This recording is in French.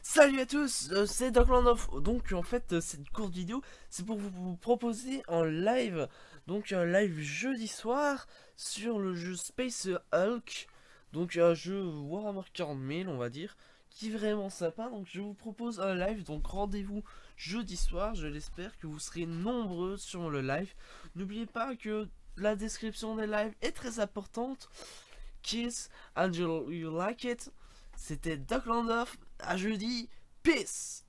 Salut à tous, c'est Darklandoff. Donc en fait cette courte vidéo c'est pour vous proposer un live. Donc un live jeudi soir sur le jeu Space Hulk. Donc un jeu Warhammer 40 000 on va dire, qui est vraiment sympa. Donc je vous propose un live, donc rendez-vous jeudi soir. Je l'espère que vous serez nombreux sur le live. N'oubliez pas que la description des lives est très importante. Kiss and you like it. C'était Darklandoff. À jeudi. Peace.